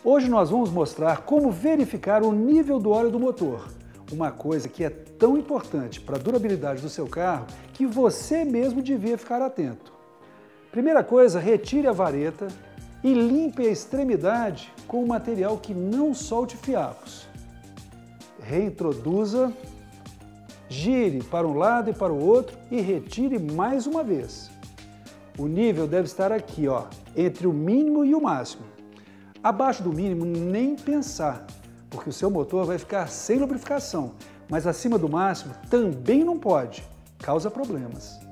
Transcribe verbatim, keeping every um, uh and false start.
Hoje nós vamos mostrar como verificar o nível do óleo do motor, uma coisa que é tão importante para a durabilidade do seu carro que você mesmo devia ficar atento. Primeira coisa, retire a vareta e limpe a extremidade com um material que não solte fiapos. Reintroduza, gire para um lado e para o outro e retire mais uma vez. O nível deve estar aqui, ó, entre o mínimo e o máximo. Abaixo do mínimo, nem pensar, porque o seu motor vai ficar sem lubrificação, mas acima do máximo também não pode, causa problemas.